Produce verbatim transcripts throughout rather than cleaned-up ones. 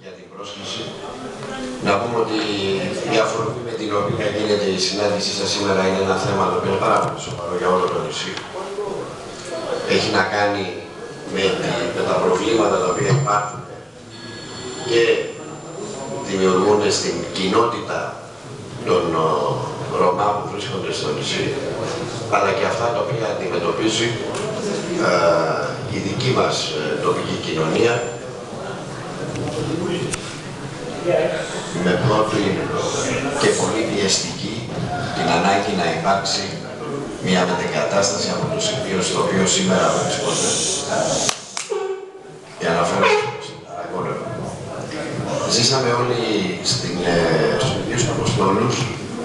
για την πρόσκληση. Να πούμε ότι η αφορμή με την οποία γίνεται η συνάντησή σας σήμερα είναι ένα θέμα το οποίο είναι πάρα πολύ σοβαρό για όλο το νησί. Έχει να κάνει με, τη, με τα προβλήματα τα οποία υπάρχουν και δημιουργούν στην κοινότητα των Ρωμά που βρίσκονται στο νησί, αλλά και αυτά τα οποία αντιμετωπίζει ε, η δική μας ε, τοπική κοινωνία, με πρώτη και πολύ πιεστική την ανάγκη να υπάρξει μια μετεγκατάσταση από το σημείο στο οποίο σήμερα βρίσκονται. Και αναφέρω στην Αραγόνευο. Ζήσαμε όλοι στην, ε, στους ίδιους Αποστόλους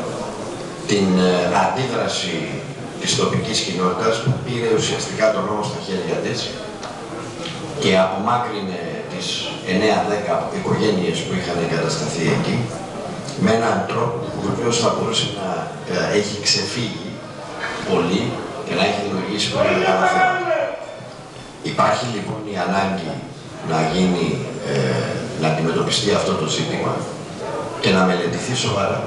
την ε, αντίδραση της τοπικής κοινότητας που πήρε ουσιαστικά τον νόμο στα χέρια της και απομάκρυνε τις εννέα δέκα οικογένειες που είχαν εγκατασταθεί εκεί με έναν τρόπο που βεβαίως θα μπορούσε να ε, έχει ξεφύγει πολύ και να έχει δημιουργήσει πολύ μεγάλα θέματα. Υπάρχει λοιπόν η ανάγκη να γίνει, ε, να αντιμετωπιστεί αυτό το ζήτημα και να μελετηθεί σοβαρά.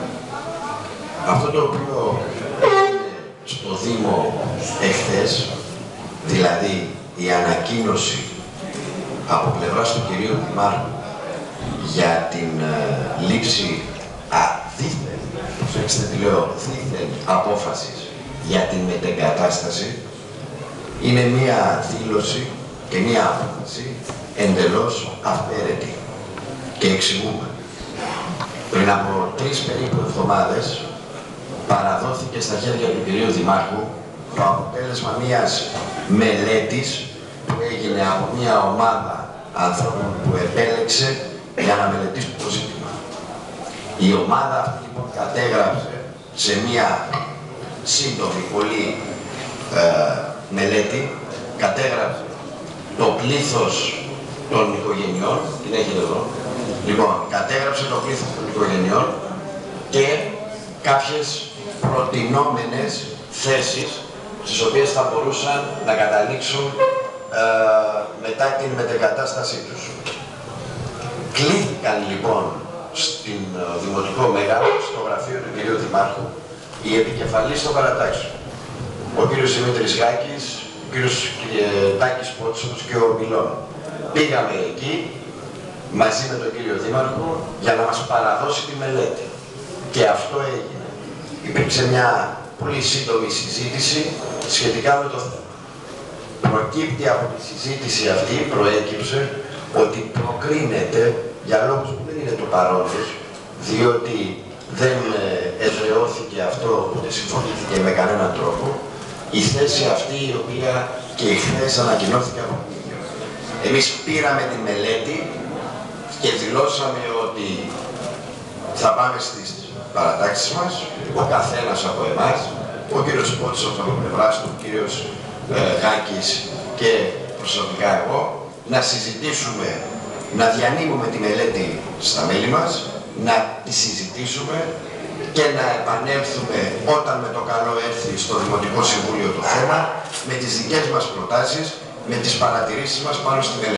Αυτό το οποίο έγινε στο Δήμο εχθές, δηλαδή η ανακοίνωση από πλευράς του κυρίου Δημάρχου για την uh, λήψη αδίθεν, προσέξτε τι λέω, δίθεν απόφασης για την μετεγκατάσταση, είναι μία δήλωση και μία απόφαση εντελώς αυθαίρετη. Και εξηγούμε. Πριν από τρεις περίπου εβδομάδες παραδόθηκε στα χέρια του κυρίου Δημάρχου το αποτέλεσμα μιας μελέτης που έγινε από μια ομάδα ανθρώπων που επέλεξε για να μελετήσουν το ζήτημα. Η ομάδα αυτή λοιπόν κατέγραψε σε μια σύντομη, πολύ ε, μελέτη, κατέγραψε το πλήθος των οικογενειών, την έχετε εδώ, λοιπόν, κατέγραψε το πλήθος των οικογενειών και κάποιες προτινόμενες θέσεις στις οποίες θα μπορούσαν να καταλήξουν ε, μετά την μετεγκατάστασή τους. Κλήθηκαν λοιπόν στην ε, Δημοτικό Μέγαρο, στο γραφείο του κυρίου Δημάρχου, οι επικεφαλής των παρατάξεων. Ο κύριος Δημήτρης Γάκης, ο κύριος Τάκης Πότσος και ο Μιλών. Πήγαμε εκεί μαζί με τον κύριο Δήμαρχο για να μας παραδώσει τη μελέτη. Και αυτό έγινε. Υπήρξε μια πολύ σύντομη συζήτηση σχετικά με το θέμα. Προκύπτει από τη συζήτηση αυτή, προέκυψε ότι προκρίνεται για λόγους που δεν είναι του παρόντος, διότι δεν εδραιώθηκε αυτό, ούτε συμφωνήθηκε με κανέναν τρόπο, η θέση αυτή η οποία και η θέση ανακοινώθηκε από την ίδια. Εμείς πήραμε τη μελέτη και δηλώσαμε ότι θα πάμε στις παρατάξεις μας, ο καθένας από εμάς, ο κύριος Πότσος από πλευράς του, ο κύριος ε, Γάκης και προσωπικά εγώ, να συζητήσουμε, να διανύμουμε τη μελέτη στα μέλη μας, να τη συζητήσουμε και να επανέλθουμε όταν με το καλό έρθει στο Δημοτικό Συμβούλιο το θέμα, με τις δικές μας προτάσεις, με τις παρατηρήσεις μας πάνω στη μελέτη.